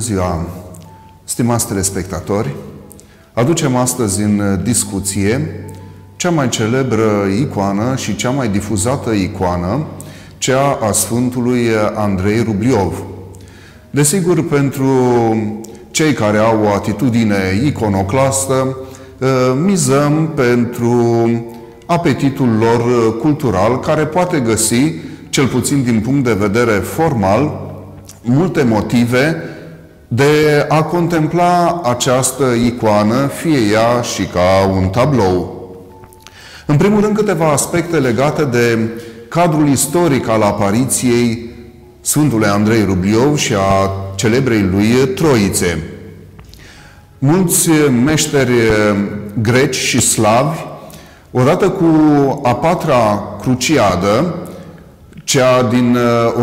ziua, stimați telespectatori! Aducem astăzi în discuție cea mai celebră icoană și cea mai difuzată icoană, cea a Sfântului Andrei Rubliov. Desigur, pentru cei care au o atitudine iconoclastă, mizăm pentru apetitul lor cultural, care poate găsi, cel puțin din punct de vedere formal, multe motive de a contempla această icoană, fie ea și ca un tablou. În primul rând, câteva aspecte legate de cadrul istoric al apariției Sfântului Andrei Rubliov și a celebrei lui Troițe. Mulți meșteri greci și slavi, odată cu a patra cruciadă, cea din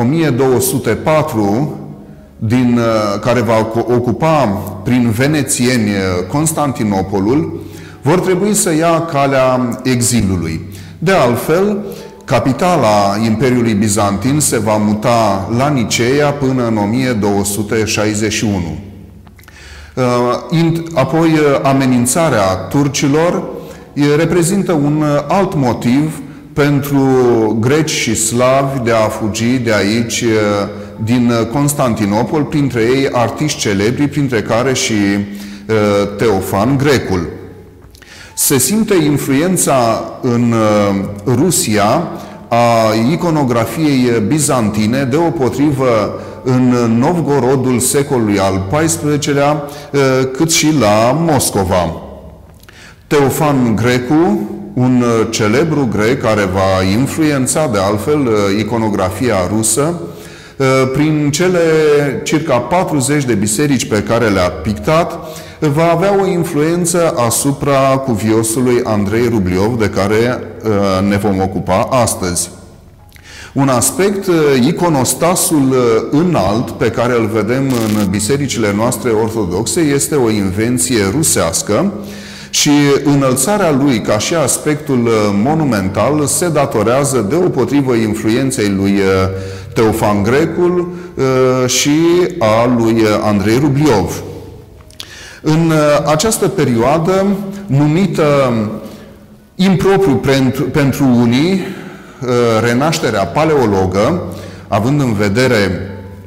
1204, care va ocupa prin venețieni Constantinopolul, vor trebui să ia calea exilului. De altfel, capitala Imperiului Bizantin se va muta la Niceea până în 1261. Apoi, amenințarea turcilor reprezintă un alt motiv pentru greci și slavi de a fugi de aici, din Constantinopol, printre ei artiști celebri, printre care și Teofan Grecul. Se simte influența în Rusia a iconografiei bizantine, deopotrivă în Novgorodul secolului al XIV-lea, cât și la Moscova. Teofan Grecul, un celebru grec care va influența de altfel iconografia rusă, prin cele circa 40 de biserici pe care le-a pictat, va avea o influență asupra cuviosului Andrei Rubliov, de care ne vom ocupa astăzi. Un aspect, iconostasul înalt pe care îl vedem în bisericile noastre ortodoxe, este o invenție rusească și înălțarea lui, ca și aspectul monumental, se datorează deopotrivă influenței lui Teofan Grecul și a lui Andrei Rubliov. În această perioadă, numită impropriu pentru unii renașterea paleologă, având în vedere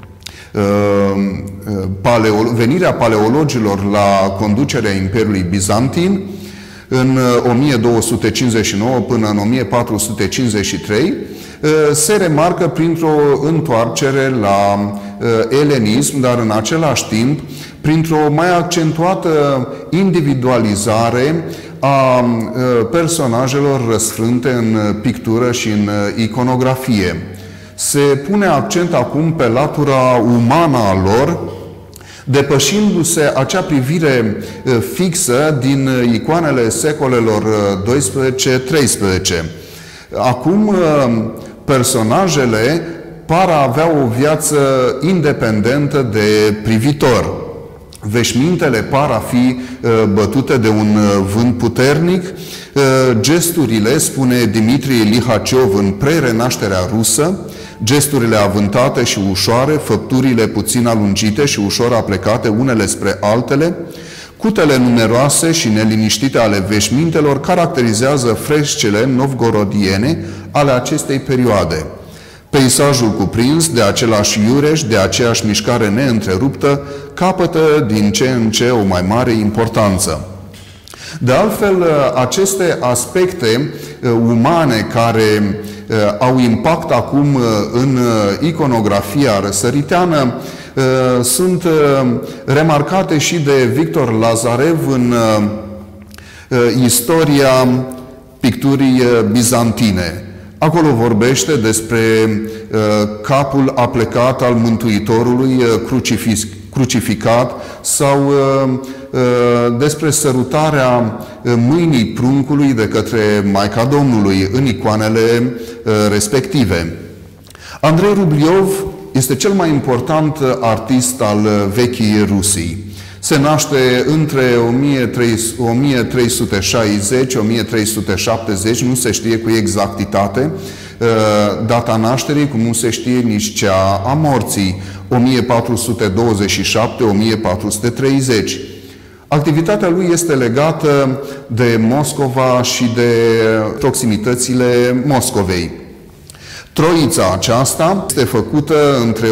venirea paleologilor la conducerea Imperiului Bizantin în 1259 până în 1453, se remarcă printr-o întoarcere la elenism, dar în același timp printr-o mai accentuată individualizare a personajelor răsfrânte în pictură și în iconografie. Se pune accent acum pe latura umană a lor, depășindu-se acea privire fixă din icoanele secolelor 12-13. Acum, personajele par a avea o viață independentă de privitor. Veșmintele par a fi bătute de un vânt puternic. Gesturile, spune Dimitrie Lihaciov în pre-renașterea rusă, gesturile avântate și ușoare, făpturile puțin alungite și ușor aplecate unele spre altele, cutele numeroase și neliniștite ale veșmintelor caracterizează frescele novgorodiene ale acestei perioade. Peisajul cuprins de același iureș, de aceeași mișcare neîntreruptă, capătă din ce în ce o mai mare importanță. De altfel, aceste aspecte umane care au impact acum în iconografia răsăriteană sunt remarcate și de Victor Lazarev în istoria picturii bizantine. Acolo vorbește despre capul aplecat al Mântuitorului crucificat sau despre sărutarea mâinii pruncului de către Maica Domnului în icoanele respective. Andrei Rubliov este cel mai important artist al vechii Rusii. Se naște între 1360-1370, nu se știe cu exactitate, data nașterii, cum nu se știe nici cea a morții, 1427-1430. Activitatea lui este legată de Moscova și de proximitățile Moscovei. Troița aceasta este făcută între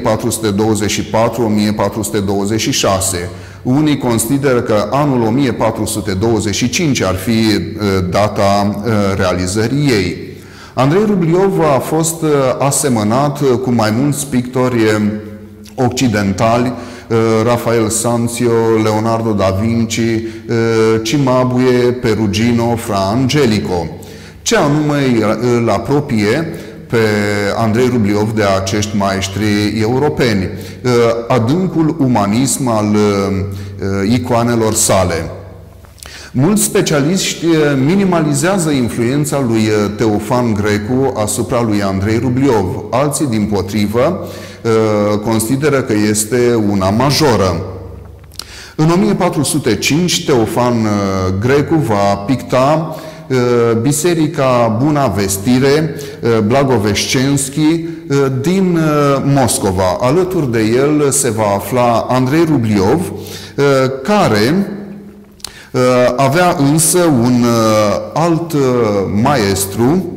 1424-1426. Unii consideră că anul 1425 ar fi data realizării ei. Andrei Rubliov a fost asemănat cu mai mulți pictori occidentali, Rafael Sanzio, Leonardo da Vinci, Cimabue, Perugino, Fra Angelico. Ce anume îl apropie pe Andrei Rubliov de acești maestri europeni? Adâncul umanism al icoanelor sale. Mulți specialiști minimalizează influența lui Teofan Grecu asupra lui Andrei Rubliov. Alții, dimpotrivă, consideră că este una majoră. În 1405, Teofan Grecu va picta Biserica Buna Vestire Blagovescenski din Moscova. Alături de el se va afla Andrei Rubliov, care avea însă un alt maestru,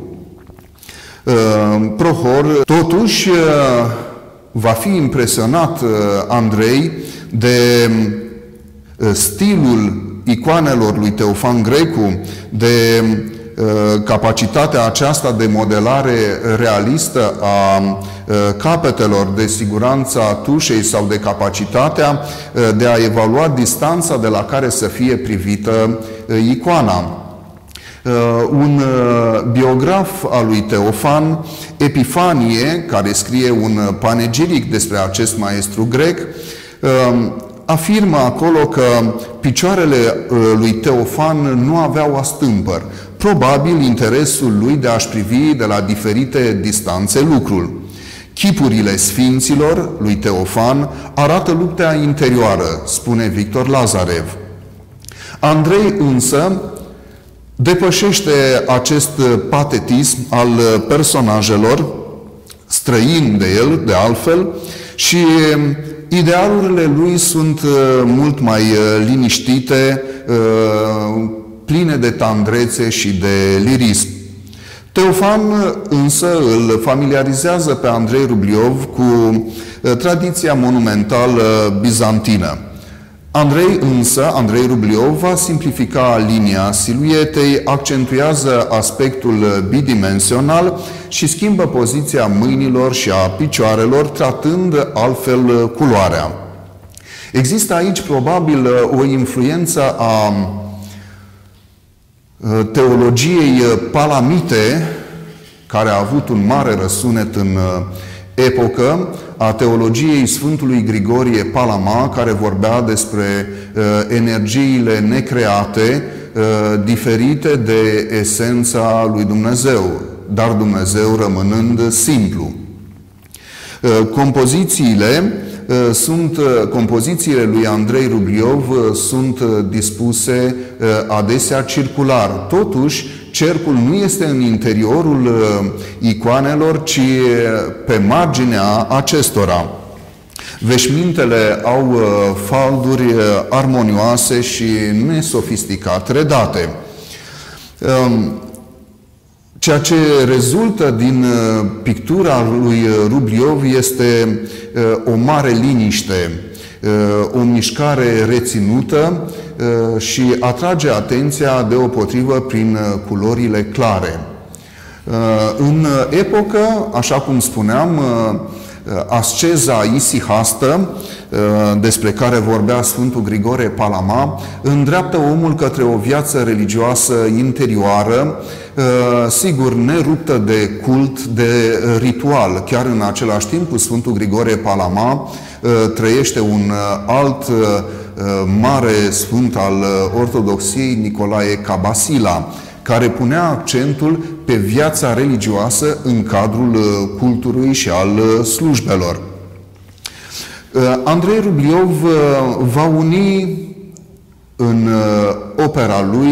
Prohor. Totuși, va fi impresionat Andrei de stilul icoanelor lui Teofan Grecu, de capacitatea aceasta de modelare realistă a capetelor, de siguranța tușei sau de capacitatea de a evalua distanța de la care să fie privită icoana. Un biograf al lui Teofan, Epifanie, care scrie un panegiric despre acest maestru grec, afirmă acolo că picioarele lui Teofan nu aveau astâmpăr. Probabil interesul lui de a-și privi de la diferite distanțe lucrul. Chipurile sfinților lui Teofan arată lupta interioară, spune Victor Lazarev. Andrei însă depășește acest patetism al personajelor, străin de el, de altfel, și idealurile lui sunt mult mai liniștite, pline de tandrețe și de lirism. Teofan însă îl familiarizează pe Andrei Rubliov cu tradiția monumentală bizantină. Andrei Rubliov va simplifica linia siluetei, accentuează aspectul bidimensional și schimbă poziția mâinilor și a picioarelor, tratând altfel culoarea. Există aici probabil o influență a teologiei palamite, care a avut un mare răsunet în epocă, a teologiei Sfântului Grigorie Palama, care vorbea despre energiile necreate, diferite de esența lui Dumnezeu, dar Dumnezeu rămânând simplu. Compozițiile lui Andrei Rubliov sunt dispuse adesea circular. Totuși, cercul nu este în interiorul icoanelor, ci pe marginea acestora. Veșmintele au falduri armonioase și nesofisticat redate. Ceea ce rezultă din pictura lui Rubliov este o mare liniște, o mișcare reținută și atrage atenția deopotrivă prin culorile clare. În epocă, așa cum spuneam, asceza isihastă, despre care vorbea Sfântul Grigore Palama, îndreaptă omul către o viață religioasă interioară, sigur, neruptă de cult, de ritual. Chiar în același timp, cu Sfântul Grigore Palama trăiește un alt mare sfânt al ortodoxiei, Nicolae Cabasila, care punea accentul pe viața religioasă în cadrul cultului și al slujbelor. Andrei Rubliov va uni în opera lui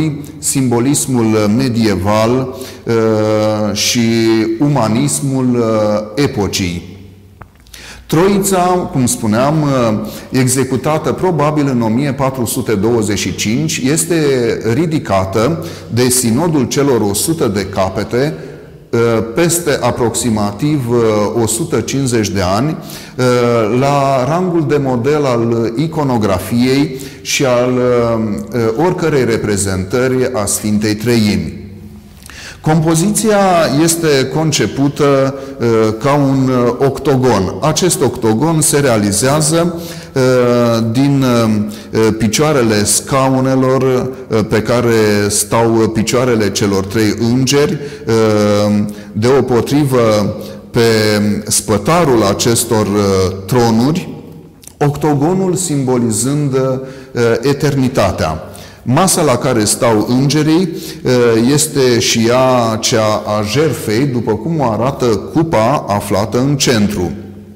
simbolismul medieval și umanismul epocii. Troița, cum spuneam, executată probabil în 1425, este ridicată de Sinodul celor 100 de capete peste aproximativ 150 de ani, la rangul de model al iconografiei și al oricărei reprezentări a Sfintei Treimi. Compoziția este concepută ca un octogon. Acest octogon se realizează din picioarele scaunelor pe care stau picioarele celor trei îngeri, deopotrivă pe spătarul acestor tronuri, octogonul simbolizând eternitatea. Masa la care stau îngerii este și ea cea a jertfei, după cum o arată cupa aflată în centru.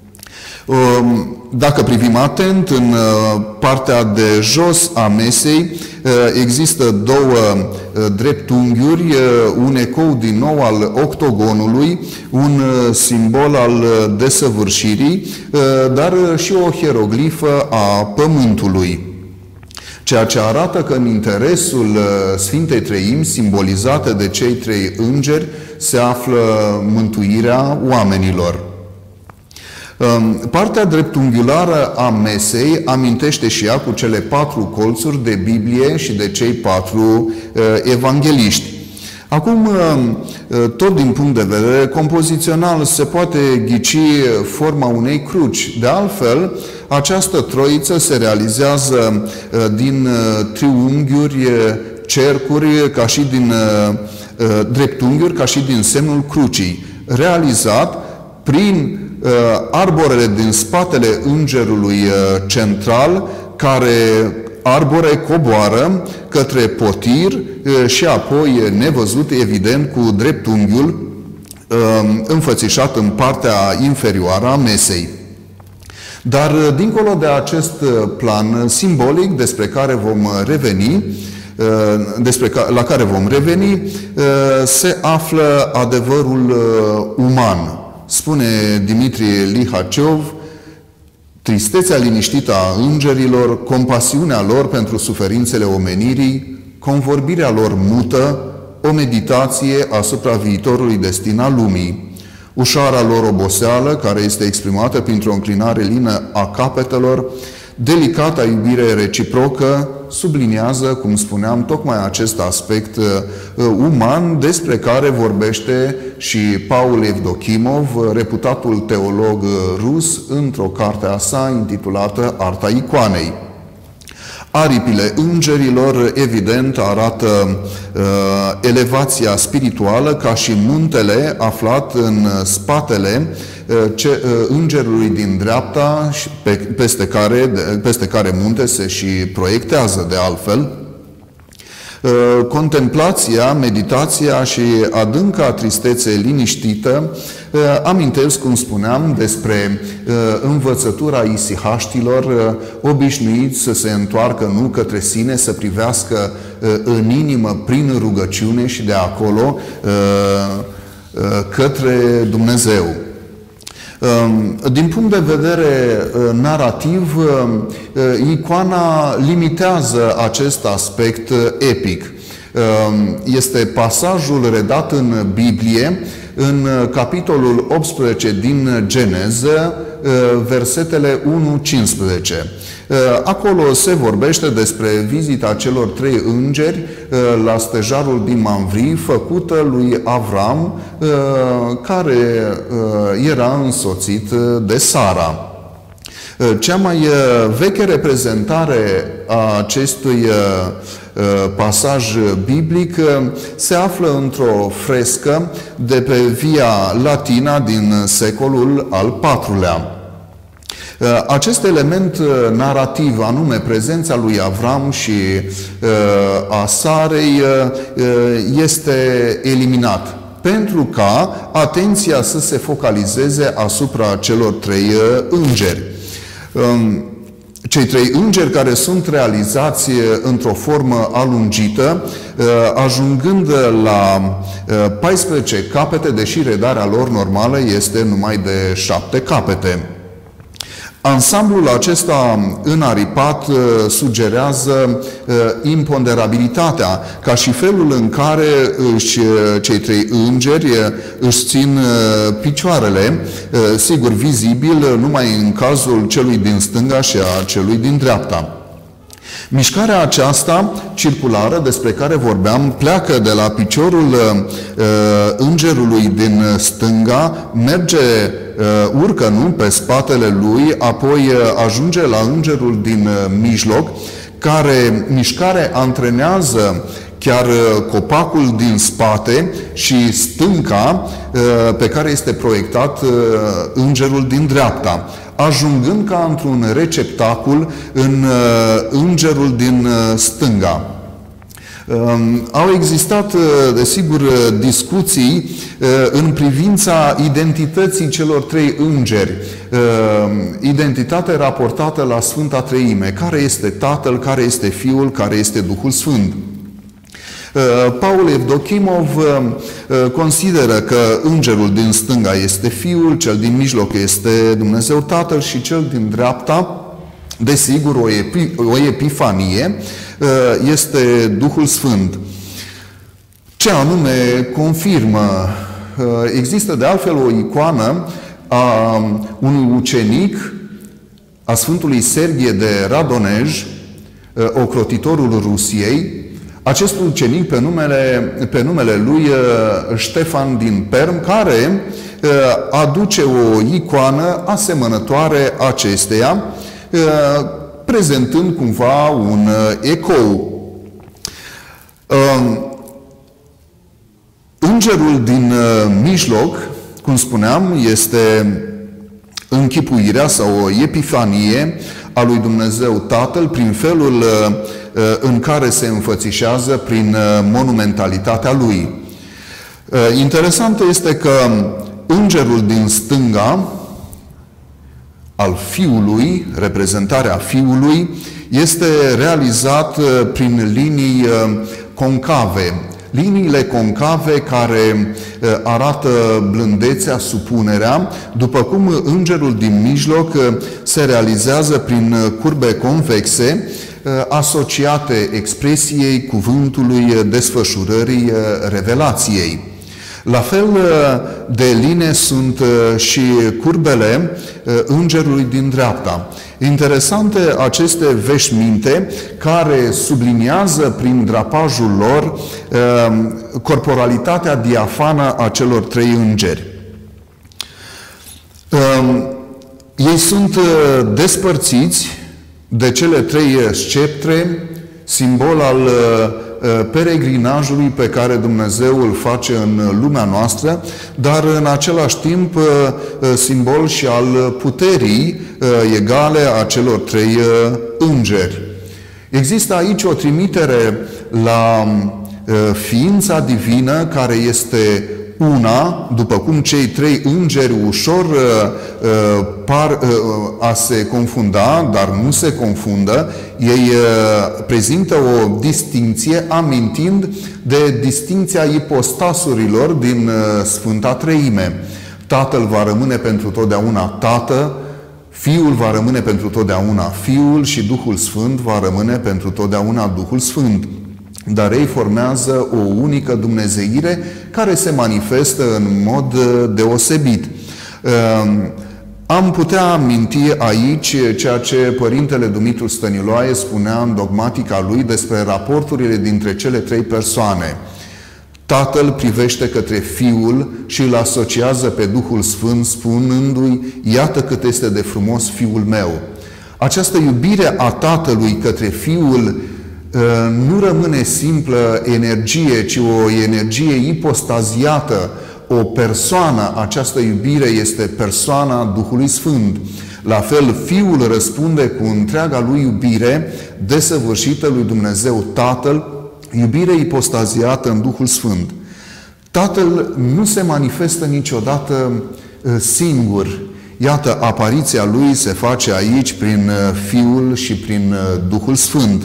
Dacă privim atent, în partea de jos a mesei există două dreptunghiuri, un ecou din nou al octogonului, un simbol al desăvârșirii, dar și o hieroglifă a pământului. Ceea ce arată că în interesul Sfintei Treimi, simbolizate de cei trei îngeri, se află mântuirea oamenilor. Partea dreptunghiulară a mesei amintește și ea cu cele 4 colțuri de Biblie și de cei 4 evangeliști. Acum, tot din punct de vedere compozițional, se poate ghici forma unei cruci. De altfel, această troiță se realizează din triunghiuri, cercuri, ca și din dreptunghiuri, ca și din semnul crucii, realizat prin arborele din spatele îngerului central, care arbore coboară către potir și apoi nevăzut, evident, cu dreptunghiul înfățișat în partea inferioară a mesei. Dar, dincolo de acest plan simbolic despre care vom reveni, la care vom reveni, se află adevărul uman. Spune Dimitrie Lihaciov: tristețea liniștită a îngerilor, compasiunea lor pentru suferințele omenirii, convorbirea lor mută, o meditație asupra viitorului destin al lumii. Ușoara lor oboseală, care este exprimată printr-o înclinare lină a capetelor, delicata iubire reciprocă, subliniază, cum spuneam, tocmai acest aspect uman despre care vorbește și Paul Evdokimov, reputatul teolog rus, într-o carte a sa intitulată Arta icoanei. Aripile îngerilor, evident, arată elevația spirituală ca și muntele aflat în spatele îngerului din dreapta, peste care munte se și proiectează de altfel. Contemplația, meditația și adânca tristețe liniștită amintesc, cum spuneam, despre învățătura isihaștilor, obișnuiți să se întoarcă nu către sine, să privească în inimă prin rugăciune și de acolo către Dumnezeu. Din punct de vedere narrativ, icoana limitează acest aspect epic. Este pasajul redat în Biblie, în capitolul 18 din Geneză, versetele 1-15. Acolo se vorbește despre vizita celor trei îngeri la stejarul din Mamvri, făcută lui Avram, care era însoțit de Sara. Cea mai veche reprezentare a acestui pasaj biblic se află într-o frescă de pe Via Latina din secolul al IV-lea. Acest element narrativ, anume prezența lui Avram și a Sarei, este eliminat pentru ca atenția să se focalizeze asupra celor trei îngeri. cei trei îngeri care sunt realizați într-o formă alungită, ajungând la 14 capete, deși redarea lor normală este numai de 7 capete. Ansamblul acesta înaripat sugerează imponderabilitatea, ca și felul în care cei trei îngeri își țin picioarele, sigur vizibil numai în cazul celui din stânga și a celui din dreapta. Mișcarea aceasta circulară despre care vorbeam pleacă de la piciorul îngerului din stânga, merge, urcă pe spatele lui, apoi ajunge la îngerul din mijloc, care mișcare antrenează chiar copacul din spate și stânca pe care este proiectat îngerul din dreapta, ajungând ca într-un receptacul în îngerul din stânga. Au existat, desigur, discuții în privința identității celor trei îngeri, identitate raportată la Sfânta Treime, care este Tatăl, care este Fiul, care este Duhul Sfânt. Paul Evdokimov consideră că îngerul din stânga este Fiul, cel din mijloc este Dumnezeu Tatăl și cel din dreapta, desigur, o epifanie, este Duhul Sfânt. Ce anume confirmă? Există de altfel o icoană a unui ucenic, a Sfântului Serghie de Radonej, ocrotitorul Rusiei. Acest ucenic pe numele lui Ștefan din Perm, care aduce o icoană asemănătoare acesteia, prezentând cumva un ecou. Îngerul din mijloc, cum spuneam, este închipuirea sau o epifanie a lui Dumnezeu Tatăl prin felul în care se înfățișează prin monumentalitatea lui. Interesant este că îngerul din stânga al Fiului, reprezentarea Fiului, este realizat prin linii concave. Liniile concave care arată blândețea, supunerea, după cum îngerul din mijloc se realizează prin curbe convexe, asociate expresiei cuvântului, desfășurării revelației. La fel de line sunt și curbele îngerului din dreapta. Interesante aceste veșminte care subliniază prin drapajul lor corporalitatea diafană a celor trei îngeri. Ei sunt despărțiți de cele trei sceptre, simbol al peregrinajului pe care Dumnezeu îl face în lumea noastră, dar în același timp simbol și al puterii egale a celor trei îngeri. Există aici o trimitere la ființa divină care este una, după cum cei trei îngeri ușor par a se confunda, dar nu se confundă, ei prezintă o distinție amintind de distinția ipostasurilor din Sfânta Treime. Tatăl va rămâne pentru totdeauna Tată, Fiul va rămâne pentru totdeauna Fiul și Duhul Sfânt va rămâne pentru totdeauna Duhul Sfânt. Dar ei formează o unică dumnezeire care se manifestă în mod deosebit. Am putea aminti aici ceea ce Părintele Dumitru Stăniloae spunea în dogmatica lui despre raporturile dintre cele trei persoane. Tatăl privește către Fiul și îl asociază pe Duhul Sfânt, spunându-i: iată cât este de frumos Fiul meu. Această iubire a Tatălui către Fiul nu rămâne simplă energie, ci o energie ipostaziată, o persoană. Această iubire este persoana Duhului Sfânt. La fel, Fiul răspunde cu întreaga lui iubire desăvârșită lui Dumnezeu Tatăl, iubire ipostaziată în Duhul Sfânt. Tatăl nu se manifestă niciodată singur. Iată, apariția lui se face aici prin Fiul și prin Duhul Sfânt.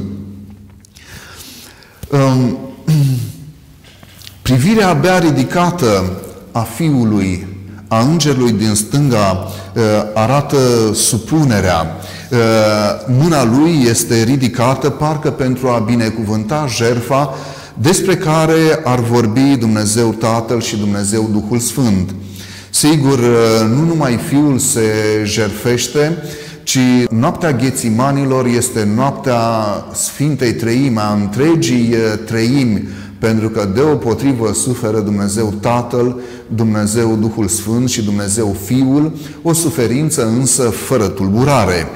Privirea abia ridicată a Fiului, a Îngerului din stânga, arată supunerea. Mâna lui este ridicată parcă pentru a binecuvânta jertfa despre care ar vorbi Dumnezeu Tatăl și Dumnezeu Duhul Sfânt. Sigur, nu numai Fiul se jertfește, ci noaptea Ghețimanilor este noaptea Sfintei Treimi, a întregii treimi, pentru că deopotrivă suferă Dumnezeu Tatăl, Dumnezeu Duhul Sfânt și Dumnezeu Fiul, o suferință însă fără tulburare.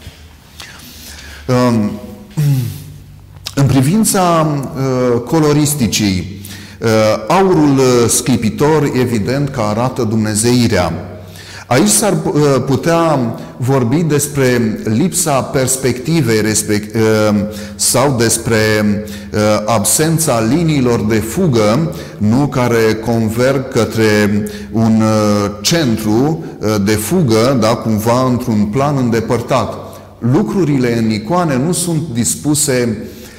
În privința coloristicii, aurul sclipitor evident că arată dumnezeirea. Aici s-ar putea vorbi despre lipsa perspectivei sau despre absența liniilor de fugă, nu, care converg către un centru de fugă, da, cumva într-un plan îndepărtat. Lucrurile în icoane nu sunt dispuse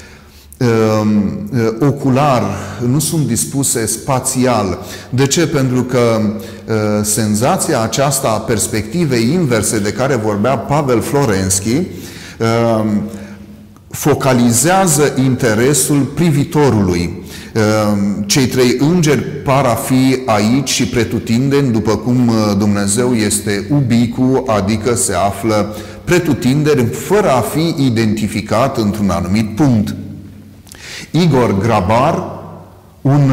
ocular, nu sunt dispuse spațial. De ce? Pentru că senzația aceasta a perspectivei inverse de care vorbea Pavel Florenski focalizează interesul privitorului. Cei trei îngeri par a fi aici și pretutindeni, după cum Dumnezeu este ubicu, adică se află pretutindeni fără a fi identificat într-un anumit punct. Igor Grabar, un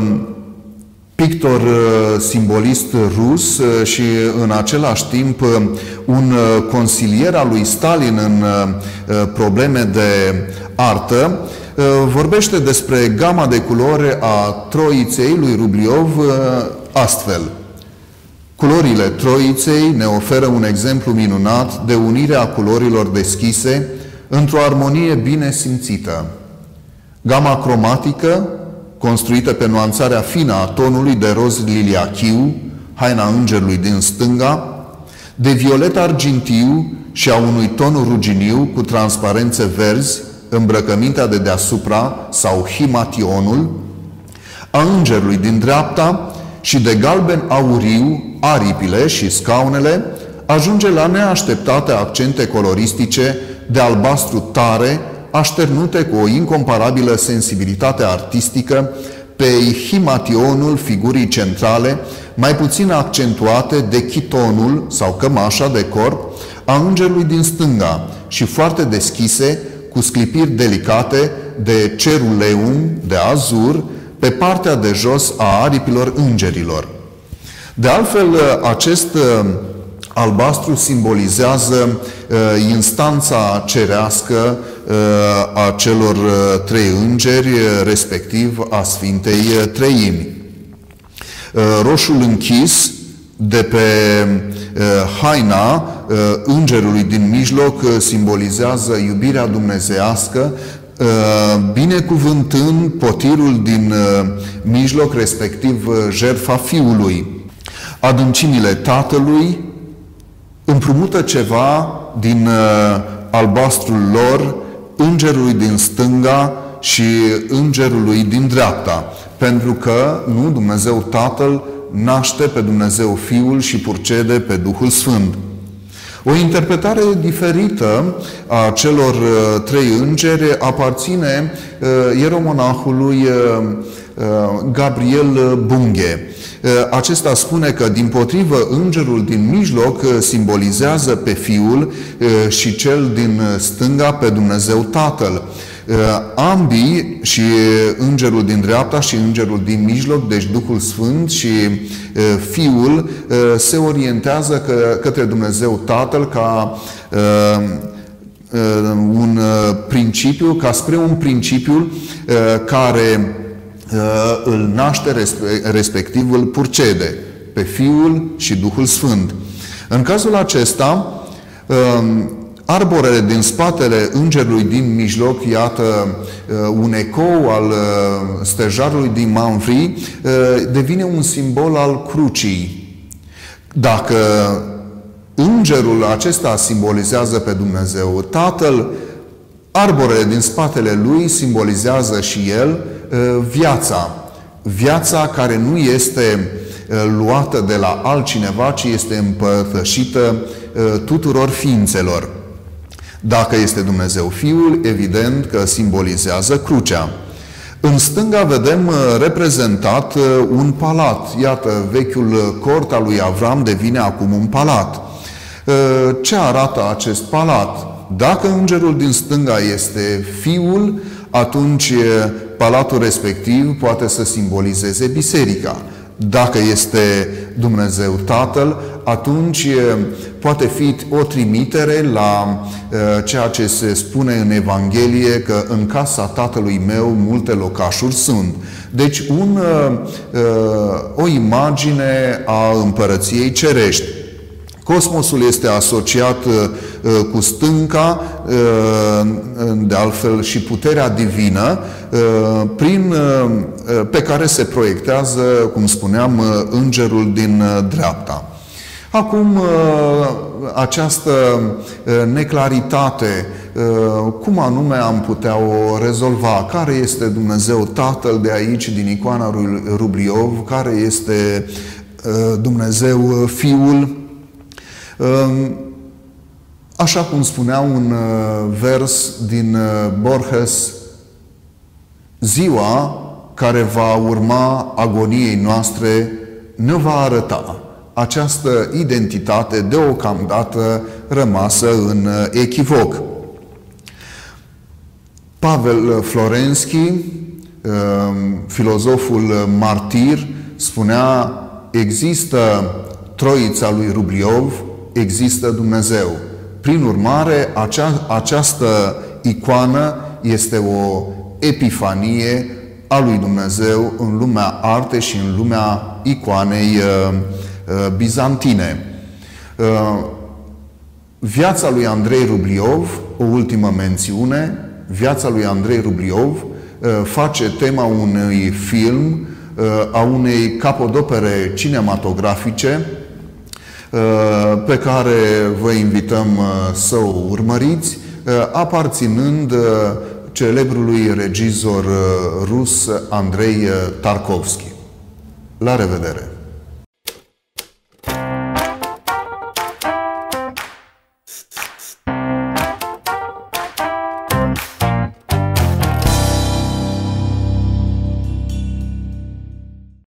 pictor simbolist rus și în același timp un consilier al lui Stalin în probleme de artă, vorbește despre gama de culori a Troiței lui Rubliov astfel. Culorile Troiței ne oferă un exemplu minunat de unire a culorilor deschise într-o armonie bine simțită. Gama cromatică, construită pe nuanțarea fină a tonului de roz liliachiu, haina îngerului din stânga, de violet argintiu și a unui ton ruginiu cu transparențe verzi, îmbrăcămintea de deasupra sau himationul, a îngerului din dreapta și de galben auriu, aripile și scaunele, ajunge la neașteptate accente coloristice de albastru tare, așternute cu o incomparabilă sensibilitate artistică pe himationul figurii centrale, mai puțin accentuate de chitonul sau cămașa de corp a îngerului din stânga și foarte deschise, cu sclipiri delicate de ceruleum, de azur, pe partea de jos a aripilor îngerilor. De altfel, acest albastru simbolizează instanța cerească a celor trei îngeri, respectiv a Sfintei Treimi. Roșul închis de pe haina îngerului din mijloc simbolizează iubirea dumnezeiască, binecuvântând potirul din mijloc, respectiv jertfa Fiului. Adâncimile Tatălui împrumută ceva din albastrul lor îngerului din stânga și îngerului din dreapta, pentru că nu Dumnezeu Tatăl naște pe Dumnezeu Fiul și purcede pe Duhul Sfânt. O interpretare diferită a celor trei îngeri aparține ieromonahului Gabriel Bunghe. Acesta spune că, dimpotrivă, îngerul din mijloc simbolizează pe Fiul și cel din stânga pe Dumnezeu Tatăl. Ambii, și îngerul din dreapta și îngerul din mijloc, deci Duhul Sfânt și Fiul, se orientează către Dumnezeu Tatăl ca un principiu, ca spre un principiu care îl naște, respectiv îl purcede pe Fiul și Duhul Sfânt. În cazul acesta, arborele din spatele îngerului din mijloc, iată un ecou al stejarului din Manvri, devine un simbol al crucii. Dacă Îngerul acesta simbolizează pe Dumnezeu Tatăl, arborele din spatele lui simbolizează și el viața. Viața care nu este luată de la altcineva, ci este împărtășită tuturor ființelor. Dacă este Dumnezeu Fiul, evident că simbolizează crucea. În stânga vedem reprezentat un palat. Iată, vechiul cort al lui Avram devine acum un palat. Ce arată acest palat? Dacă îngerul din stânga este Fiul, atunci palatul respectiv poate să simbolizeze biserica. Dacă este Dumnezeu Tatăl, atunci poate fi o trimitere la ceea ce se spune în Evanghelie, că în casa Tatălui meu multe locașuri sunt. Deci o imagine a împărăției cerești. Cosmosul este asociat cu stânca, de altfel și puterea divină, pe care se proiectează, cum spuneam, îngerul din dreapta. Acum, această neclaritate, cum anume am putea o rezolva? Care este Dumnezeu Tatăl de aici, din icoana lui Rubliov? Care este Dumnezeu Fiul? Așa cum spunea un vers din Borges, ziua care va urma agoniei noastre ne va arăta această identitate deocamdată rămasă în echivoc. Pavel Florenski, filozoful martir, spunea: există Troița lui Rubliov, există Dumnezeu. Prin urmare, această icoană este o epifanie a lui Dumnezeu în lumea artei și în lumea icoanei bizantine. Viața lui Andrei Rubliov, o ultimă mențiune, viața lui Andrei Rubliov face tema unui film, a unei capodopere cinematografice, pe care vă invităm să o urmăriți, aparținând celebrului regizor rus Andrei Tarkovski. La revedere!